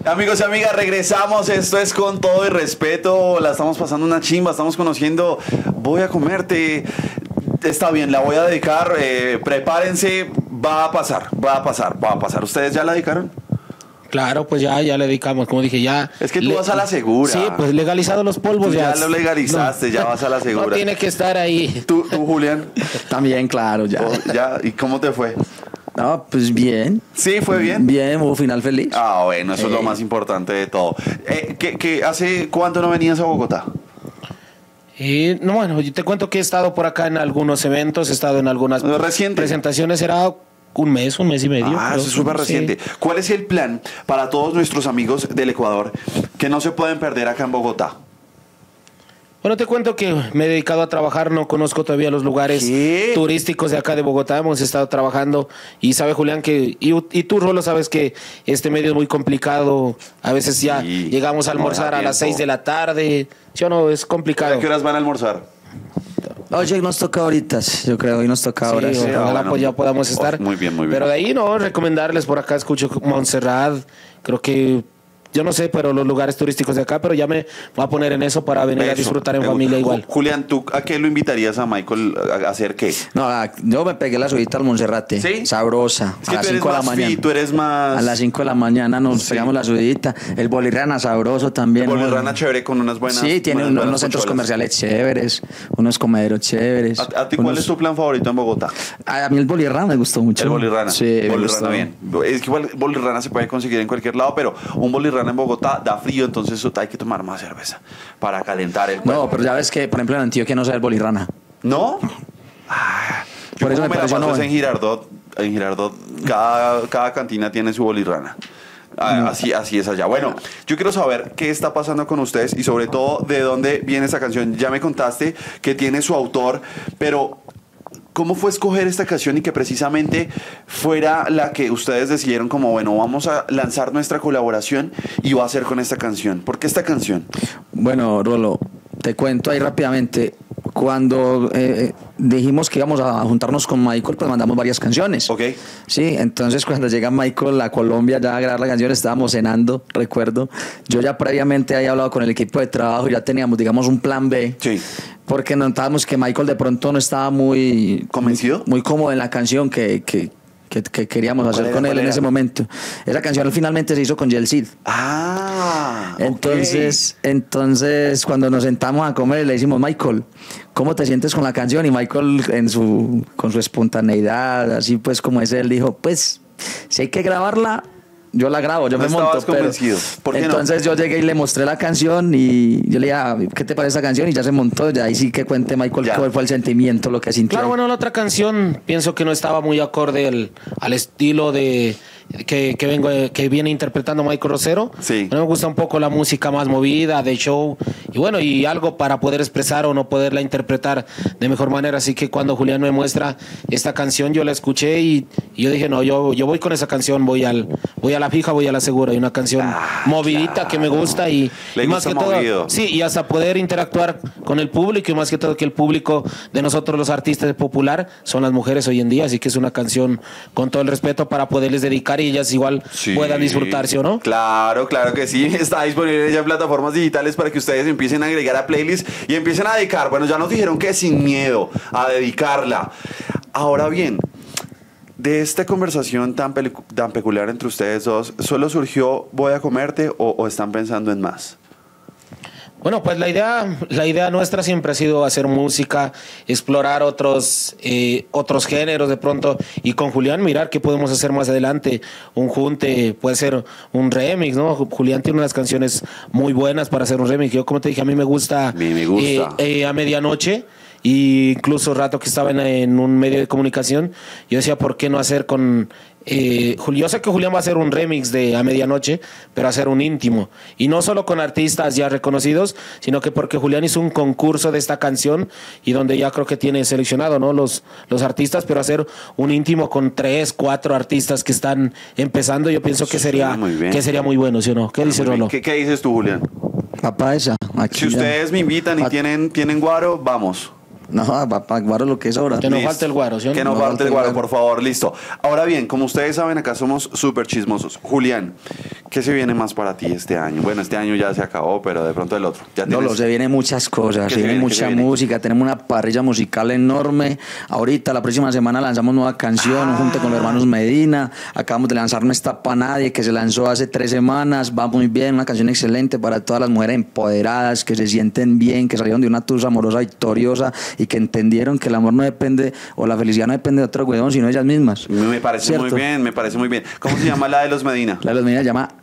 Amigos y amigas, regresamos. Esto es Con Todo y Respeto. La estamos pasando una chimba, estamos conociendo Voy a Comerte. Está bien, la voy a dedicar. Prepárense, va a pasar. ¿Ustedes ya la dedicaron? Claro, pues ya le dedicamos, como dije, ya. Es que tú vas a la segura. Sí, pues legalizado los polvos. Tú ya lo legalizaste, ya vas a la segura. No tiene que estar ahí. ¿Tú Julián? También, claro, ya. ¿Ya? ¿Y cómo te fue? No, pues bien. ¿Sí, fue bien? Bien, hubo final feliz. Ah, bueno, eso es lo más importante de todo. ¿Hace cuánto no venías a Bogotá? No, bueno, yo te cuento que he estado por acá en algunos eventos, he estado en algunas presentaciones, era un mes y medio. Ah, eso es súper reciente. Sí. ¿Cuál es el plan para todos nuestros amigos del Ecuador que no se pueden perder acá en Bogotá? Bueno, te cuento que me he dedicado a trabajar, no conozco todavía los lugares turísticos de acá de Bogotá, hemos estado trabajando y sabe Julián que, y tú Rolo sabes que este medio es muy complicado, a veces ya llegamos a almorzar a las 6 de la tarde, ¿sí o no? Es complicado. ¿A qué horas van a almorzar? Oye, nos toca ahorita, yo creo, hoy nos toca ahora. Sí, ojalá bueno, pues ya podamos estar. Muy bien. Pero de ahí no, recomendarles por acá, escucho Montserrat, creo que yo no sé, pero los lugares turísticos de acá, pero ya me voy a poner en eso para venir a disfrutar en familia igual. Julián, ¿tú a qué lo invitarías a Michael a hacer qué? No, yo me pegué la subida al Monserrate. ¿Sí? Sabrosa. Es que a las 5 de la mañana. Tú eres más... A las 5 de la mañana nos pegamos la subidita. El Bolirrana sabroso también. El Bolirrana chévere con unas buenas... Sí, tiene unos centros comerciales chéveres, unos comederos chéveres. ¿A ti cuál es tu plan favorito en Bogotá? A mí el Bolirrana me gustó mucho. El Bolirrana. Sí, Bolirrana bien. Es que igual Bolirrana se puede conseguir en cualquier lado, pero un Bolirrana en Bogotá da frío, entonces hay que tomar más cerveza para calentar el cuerpo. No, pero ya ves que, por ejemplo, en Antioquia no se ve el Bolirrana. ¿No? Ah, Por eso me la paso no. En Girardot, cada cantina tiene su Bolirrana. Así es allá. Bueno, yo quiero saber qué está pasando con ustedes y sobre todo de dónde viene esta canción. Ya me contaste que tiene su autor, pero ¿cómo fue escoger esta canción y que precisamente fuera la que ustedes decidieron como, bueno, vamos a lanzar nuestra colaboración y va a ser con esta canción? ¿Por qué esta canción? Bueno, Rolo, te cuento ahí rápidamente. Cuando dijimos que íbamos a juntarnos con Michael, pues mandamos varias canciones. Ok. Sí, entonces cuando llega Michael a Colombia ya a grabar la canción, estábamos cenando, recuerdo. Yo ya previamente había hablado con el equipo de trabajo, ya teníamos, digamos, un plan B. Sí. Porque notábamos que Michael de pronto no estaba muy... ¿Convencido? Muy cómodo en la canción que queríamos hacer con él en ese momento. Esa canción finalmente se hizo con Yel Cid. Ah, entonces cuando nos sentamos a comer le decimos, Michael, ¿cómo te sientes con la canción? Y Michael con su espontaneidad, así pues como es él, dijo, pues si hay que grabarla, yo la grabo, yo me monto. Convencido. ¿Por qué entonces yo llegué y le mostré la canción y yo le dije, ¿qué te parece esa canción? Y ya se montó, ya ahí sí que cuente Michael cuál fue el sentimiento, lo que sintió. Claro, bueno, la otra canción pienso que no estaba muy acorde al estilo de que viene interpretando Michael Rosero. Sí. A mí me gusta un poco la música más movida, de show, y bueno, y algo para poder expresar o no poderla interpretar de mejor manera. Así que cuando Julián me muestra esta canción, yo la escuché y yo dije, no, yo voy con esa canción, voy a la fija, voy a la segura. Y una canción movidita que me gusta y más que todo, sí, y hasta poder interactuar con el público y más que todo que el público de nosotros los artistas popular son las mujeres hoy en día, así que es una canción con todo el respeto para poderles dedicar y ellas igual puedan disfrutarse, ¿o no? Claro que sí, está disponible ya en plataformas digitales para que ustedes empiecen a agregar a playlists y empiecen a dedicar. Bueno, ya nos dijeron que sin miedo a dedicarla. Ahora bien, de esta conversación tan peculiar entre ustedes dos, ¿solo surgió Voy a Comerte o están pensando en más? Bueno, pues la idea nuestra siempre ha sido hacer música, explorar otros géneros de pronto y con Julián mirar qué podemos hacer más adelante. Un junte, puede ser un remix, ¿no? Julián tiene unas canciones muy buenas para hacer un remix. Yo, como te dije, a mí me gusta. A Medianoche. Y incluso rato que estaba en un medio de comunicación, yo decía, ¿por qué no hacer con... yo sé que Julián va a hacer un remix de A Medianoche, pero hacer un íntimo. Y no solo con artistas ya reconocidos, sino que porque Julián hizo un concurso de esta canción y donde ya creo que tiene seleccionado, ¿no? los artistas, pero hacer un íntimo con 3, 4 artistas que están empezando, yo pienso que sería muy bueno, ¿sí o no? ¿Qué dices, Rolo? ¿Qué dices tú, Julián? Papá, esa. Si ustedes me invitan y tienen guaro, vamos. No, para guaro lo que es ahora. Que no Listo. falte el guaro, ¿sí o no? Que no No falte falte el el guaro, guaro. por favor, listo. Ahora bien, como ustedes saben, acá somos súper chismosos. Julián, ¿qué se viene más para ti este año? Bueno, este año ya se acabó, pero de pronto el otro. ¿Ya No, tienes? se vienen muchas cosas, ¿Qué se se viene viene? ¿Qué se mucha viene? música, tenemos una parrilla musical enorme. Ahorita, la próxima semana, lanzamos nueva canción junto con los hermanos Medina. Acabamos de lanzar No está pa' nadie, que se lanzó hace 3 semanas. Va muy bien, una canción excelente para todas las mujeres empoderadas, que se sienten bien, que salieron de una tusa amorosa victoriosa y que entendieron que el amor no depende, o la felicidad no depende de otro huevón, sino de ellas mismas. Me parece ¿Cierto? muy bien, me parece muy bien. ¿Cómo se llama la de los Medina? La de los Medina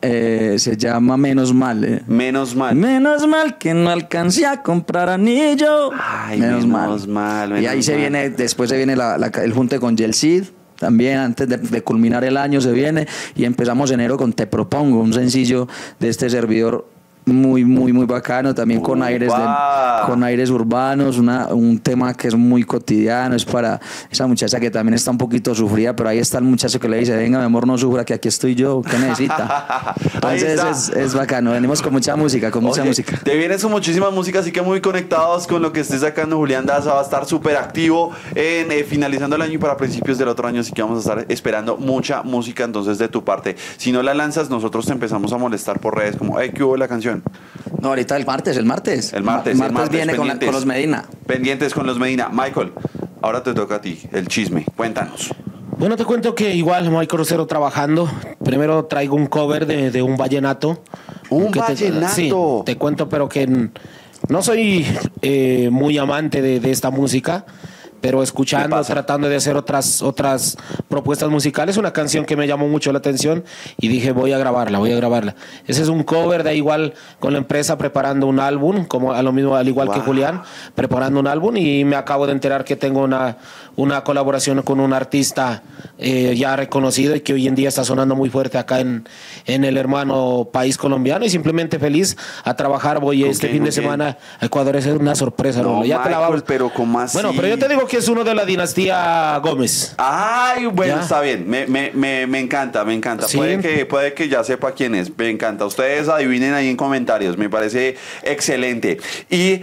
se llama Menos Mal. Menos mal. Menos mal que no alcancé a comprar anillo. Ay, menos mal, Y ahí menos se mal. viene, después se viene el junte con Yel Cid. También antes de culminar el año se viene. Y empezamos enero con Te Propongo, un sencillo de este servidor muy bacano, también con ¡Upa! con aires urbanos, un tema que es muy cotidiano, es para esa muchacha que también está un poquito sufrida, pero ahí está el muchacho que le dice, venga mi amor, no sufra, que aquí estoy yo, ¿qué necesita? Ahí Entonces está. es bacano, venimos con mucha música, Oye, te vienes con muchísima música, así que muy conectados con lo que esté sacando Julián Daza. Va a estar súper activo en finalizando el año y para principios del otro año, así que vamos a estar esperando mucha música entonces de tu parte. Si no la lanzas, nosotros te empezamos a molestar por redes como, hey, ¿qué hubo la canción? No, ahorita el martes. El martes Viene pendientes. con los Medina. Pendientes con los Medina. Michael, ahora te toca a ti, el chisme. Cuéntanos. Bueno, te cuento que igual Michael Rosero trabajando. Primero traigo un cover de un vallenato. ¿Un Que vallenato? Sí, te cuento, pero que no soy muy amante de esta música, pero ¿Qué escuchando, pasa? tratando de hacer otras propuestas musicales, una canción que me llamó mucho la atención y dije, voy a grabarla. Ese es un cover de igual con la empresa preparando un álbum, como a lo mismo, al igual que Wow. Julián, preparando un álbum y me acabo de enterar que tengo una colaboración con un artista ya reconocido y que hoy en día está sonando muy fuerte acá en el hermano país colombiano y simplemente feliz a trabajar. Voy ¿Con este quién, fin de con quién? semana a Ecuador, es una sorpresa. No, Rolo. Ya te la Michael, vamos. pero ¿cómo así? Bueno, pero yo te digo que es uno de la dinastía Gómez. Ay, bueno, Ya. está bien. Me encanta, me encanta. Sí. Puede que ya sepa quién es. Me encanta. Ustedes adivinen ahí en comentarios. Me parece excelente. Y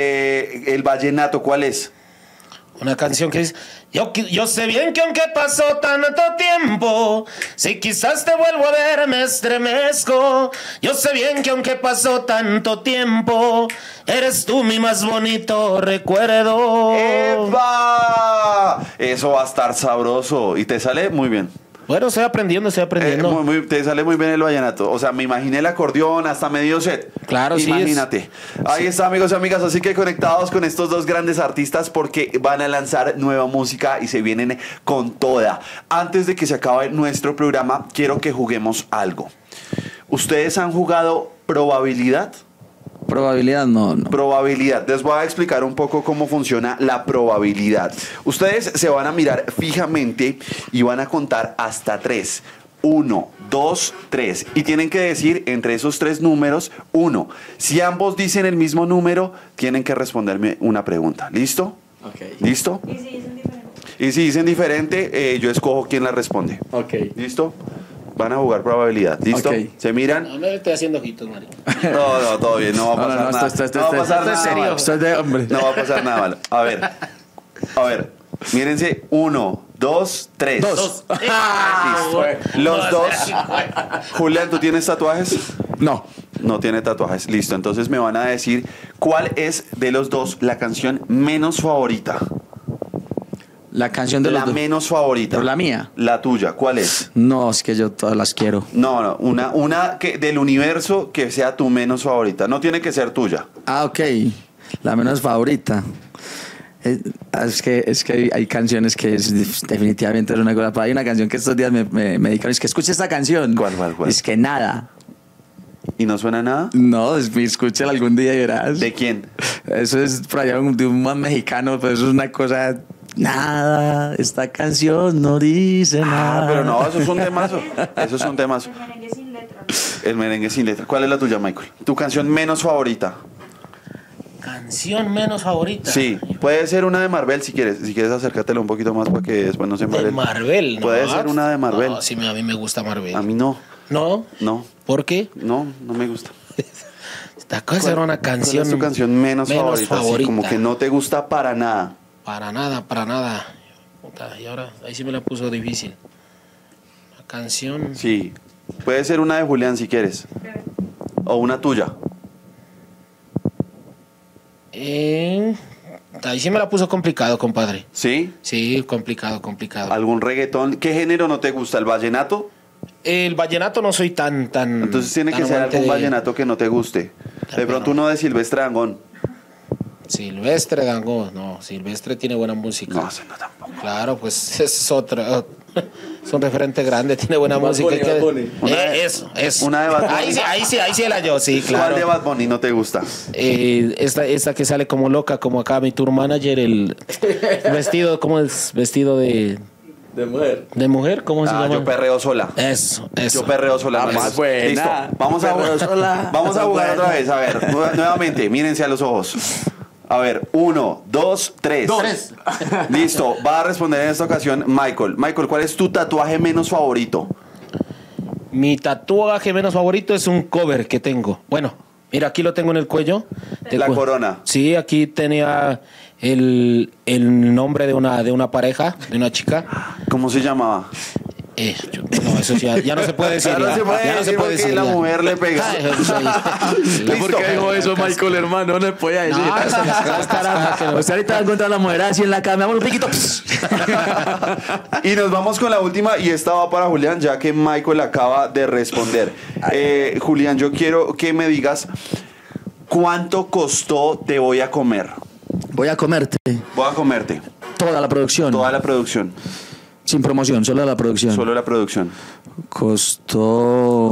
el vallenato, ¿cuál es? Una canción que dice, yo sé bien que aunque pasó tanto tiempo, si quizás te vuelvo a ver me estremezco. Yo sé bien que aunque pasó tanto tiempo, eres tú mi más bonito recuerdo. ¡Epa! Eso va a estar sabroso. Y te sale muy bien. Bueno, estoy aprendiendo. Te sale muy bien el vallenato. O sea, me imaginé el acordeón hasta medio set. Claro, sí, Imagínate. Ahí está, amigos y amigas. Así que conectados con estos dos grandes artistas porque van a lanzar nueva música y se vienen con toda. Antes de que se acabe nuestro programa, quiero que juguemos algo. ¿Ustedes han jugado probabilidad? Probabilidad no. Probabilidad. Les voy a explicar un poco cómo funciona la probabilidad. Ustedes se van a mirar fijamente y van a contar hasta 3. 1, 2, 3. Y tienen que decir entre esos 3 números 1. Si ambos dicen el mismo número, tienen que responderme una pregunta. ¿Listo? Ok. ¿Listo? Y si dicen diferente. Y si dicen diferente, yo escojo quién la responde. Ok. ¿Listo? Van a jugar probabilidad. ¿Listo? Ok. ¿Se miran? No me estoy haciendo ojitos, marico. No, todo bien. No va a pasar nada. esto No va a pasar esto es nada serio. malo. Esto es de hombre. No va a pasar nada malo. A ver. Mírense. 1, 2, 3. Dos. Los dos. Julián, ¿tú tienes tatuajes? No. No tiene tatuajes. Listo. Entonces me van a decir cuál es de los dos la canción menos favorita. La canción de La los dos. menos favorita. ¿Pero la mía? La tuya. ¿Cuál es? No, es que yo todas las quiero. No, una que del universo que sea tu menos favorita. No tiene que ser tuya. Ah, ok. La menos favorita. Es que hay canciones que definitivamente es una cosa. Pero hay una canción que estos días me dijeron, es que escuche esta canción. ¿Cuál? Es que nada. ¿Y no suena nada? No, escúchala algún día y verás. ¿De quién? Eso es por allá de un man mexicano, pero eso es una cosa. Nada, esta canción no dice nada. Pero no, eso es un temazo. Eso es un temazo. El merengue sin letra. El merengue sin letra. ¿Cuál es la tuya, Michael? Tu canción menos favorita. Canción menos favorita. Sí, puede ser una de Marvel si quieres. Si quieres acércatelo un poquito más para que después no se De embale. Marvel, ¿no? Puede ser una de Marvel. No, sí, a mí me gusta Marvel. A mí no. ¿No? No. ¿Por qué? No me gusta. Esta era una ¿Cuál canción. es tu canción menos favorita? Así, como que no te gusta para nada. Para nada, para nada. Puta, y ahora, ahí sí me la puso difícil. La canción. Sí. Puede ser una de Julián si quieres. O una tuya. Ahí sí me la puso complicado, compadre. ¿Sí? Sí, complicado, complicado. ¿Algún reggaetón? ¿Qué género no te gusta? ¿El vallenato? El vallenato no soy tan. Entonces tiene tan que ser amante algún de vallenato que no te guste. De pronto uno de Silvestre Dangond. Silvestre Dangond. No, Silvestre tiene buena música. No, ese no tampoco. Claro, pues es otro. Es un referente grande, tiene buena música. Eso. Una de Bad Bunny. Ahí sí la yo, sí, claro. ¿Cuál de Bad Bunny no te gusta? Esta que sale como loca, como acá mi tour manager, el vestido, ¿cómo es? Vestido de mujer. ¿De mujer? ¿Cómo se llama? Yo perreo sola. Eso. Yo perreo sola. Ah, más buena. Listo. Vamos a Perreo jugar, sola. vamos a Más jugar buena. otra vez. A ver, nuevamente, mírense a los ojos. A ver, 1, 2, 3. Listo. Va a responder en esta ocasión Michael. Michael, ¿cuál es tu tatuaje menos favorito? Mi tatuaje menos favorito es un cover que tengo. Bueno, mira, aquí lo tengo en el cuello. La corona. Sí, aquí tenía el nombre de una pareja, de una chica. ¿Cómo se llamaba? No, eso sí, ya no se puede decir. Ya no se puede decir porque la mujer le pega. Ay, eso sí. ¿Por qué dijo eso, Michael, hermano? No le podía decir. No, se las cascaras, que no. Usted ahorita va a encontrar a la mujer así en la cama. Vamos un piquito. Y nos vamos con la última y esta va para Julián, ya que Michael acaba de responder. Julián, yo quiero que me digas cuánto costó Te Voy a Comer. Voy a comerte Voy a comerte. toda la producción. Toda la producción. Sin promoción, solo la producción. Solo la producción. Costó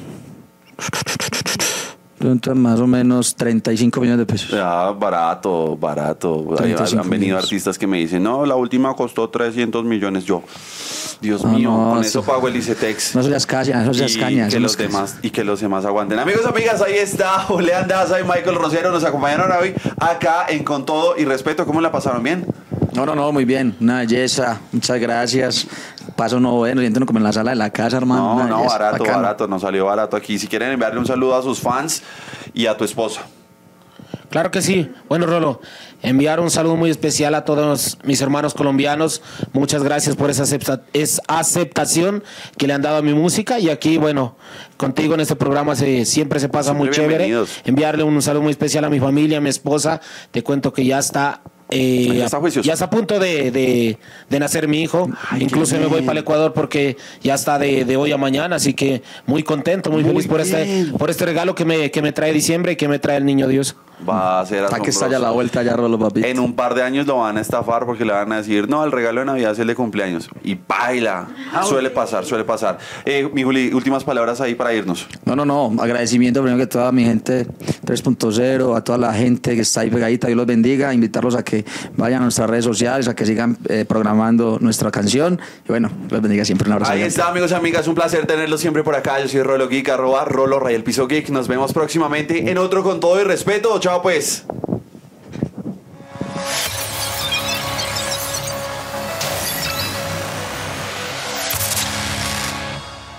más o menos 35 millones de pesos. Ya, barato, barato. 35 Han venido millones. artistas que me dicen, no, la última costó 300 millones. Yo, Dios No, mío, no, con eso- eso pago el ICETEX. No seas cañas, no seas cañas. Y que los demás aguanten. Amigos, amigas, ahí está Julián Daza y Michael Rosero. Nos acompañaron hoy acá en Con Todo y Respeto. ¿Cómo la pasaron? ¿Bien? No, muy bien. Una belleza. Muchas gracias. Paso no bueno, siéntenos como en la sala de la casa, hermano. Una No, belleza, barato, bacano. barato. Nos salió barato aquí. Si quieren enviarle un saludo a sus fans y a tu esposa. Claro que sí. Bueno, Rolo, enviar un saludo muy especial a todos mis hermanos colombianos. Muchas gracias por esa aceptación que le han dado a mi música. Y aquí, bueno, contigo en este programa siempre se pasa Siempre muy chévere. bienvenidos. Enviarle un saludo muy especial a mi familia, a mi esposa. Te cuento que ya está... Ya está juicioso. ya está a punto de nacer mi hijo. Ay, Incluso qué me voy bien. para el Ecuador porque ya está de hoy a mañana. Así que muy contento, muy feliz por bien. por este regalo que me trae diciembre y que me trae el niño Dios. Va a ser Para que asombroso. estalla la vuelta ya, Rolo, papi. En un par de años lo van a estafar porque le van a decir, no, el regalo de Navidad es el de cumpleaños. Y baila. Suele pasar, suele pasar. Mi Juli, últimas palabras ahí para irnos. No. Agradecimiento primero que todo a mi gente 3.0, a toda la gente que está ahí pegadita. Dios los bendiga. Invitarlos a que vayan a nuestras redes sociales, a que sigan programando nuestra canción. Y bueno, Dios los bendiga siempre. Un abrazo. Ahí está, amigos y amigas. Un placer tenerlos siempre por acá. Yo soy Rolo Geek, @Rolo Ray el Piso Geek. Nos vemos próximamente en otro Con Todo y Respeto. Chao, pues.